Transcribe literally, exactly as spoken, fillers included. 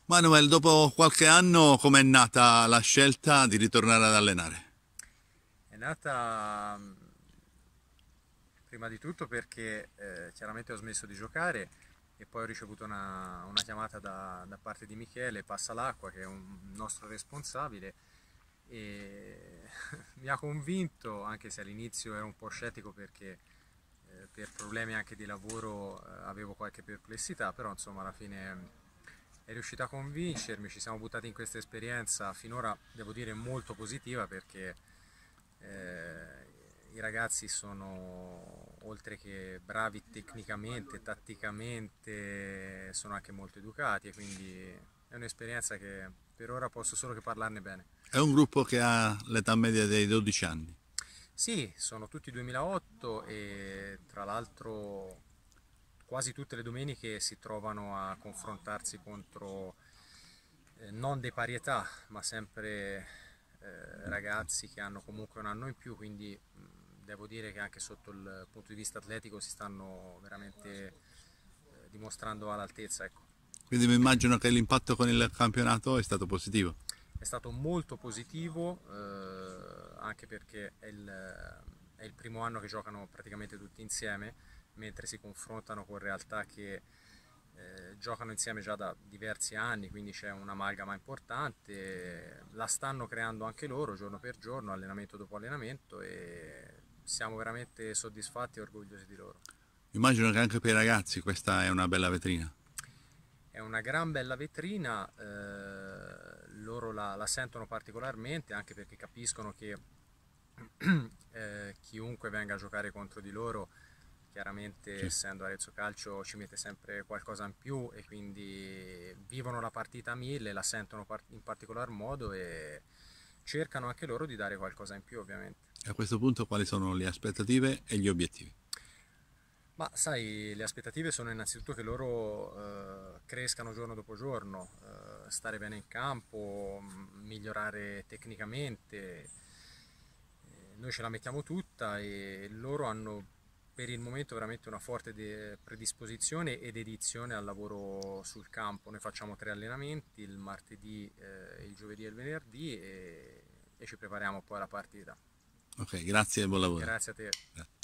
Manuel, dopo qualche anno com'è nata la scelta di ritornare ad allenare? È nata mh, prima di tutto perché eh, chiaramente ho smesso di giocare e poi ho ricevuto una, una chiamata da, da parte di Michele Passalacqua, che è un nostro responsabile, e mi ha convinto, anche se all'inizio ero un po' scettico perché eh, per problemi anche di lavoro eh, avevo qualche perplessità, però insomma alla fine è riuscita a convincermi, ci siamo buttati in questa esperienza finora devo dire molto positiva perché eh, i ragazzi sono oltre che bravi tecnicamente, tatticamente, sono anche molto educati e quindi è un'esperienza che per ora posso solo che parlarne bene. È un gruppo che ha l'età media dei dodici anni. Sì, sono tutti duemilaotto e tra l'altro quasi tutte le domeniche si trovano a confrontarsi contro eh, non dei pari età, ma sempre eh, ragazzi che hanno comunque un anno in più, quindi mh, devo dire che anche sotto il punto di vista atletico si stanno veramente eh, dimostrando all'altezza, ecco. Quindi mi immagino che l'impatto con il campionato è stato positivo. È stato molto positivo, eh, anche perché è il, è il primo anno che giocano praticamente tutti insieme, mentre si confrontano con realtà che eh, giocano insieme già da diversi anni, quindi c'è un'amalgama importante, la stanno creando anche loro giorno per giorno, allenamento dopo allenamento e siamo veramente soddisfatti e orgogliosi di loro. Immagino che anche per i ragazzi questa è una bella vetrina. È una gran bella vetrina, eh, loro la, la sentono particolarmente anche perché capiscono che eh, chiunque venga a giocare contro di loro, chiaramente Sì. essendo Arezzo Calcio ci mette sempre qualcosa in più e quindi vivono la partita a mille, la sentono in particolar modo e cercano anche loro di dare qualcosa in più ovviamente. E a questo punto quali sono le aspettative e gli obiettivi? Ma sai, le aspettative sono innanzitutto che loro eh, crescano giorno dopo giorno, eh, stare bene in campo, m- migliorare tecnicamente. Eh, noi ce la mettiamo tutta e loro hanno per il momento veramente una forte de- predisposizione e dedizione al lavoro sul campo. Noi facciamo tre allenamenti, il martedì, eh, il giovedì e il venerdì e, e ci prepariamo poi alla partita. Ok, grazie e buon lavoro. Grazie a te. Grazie.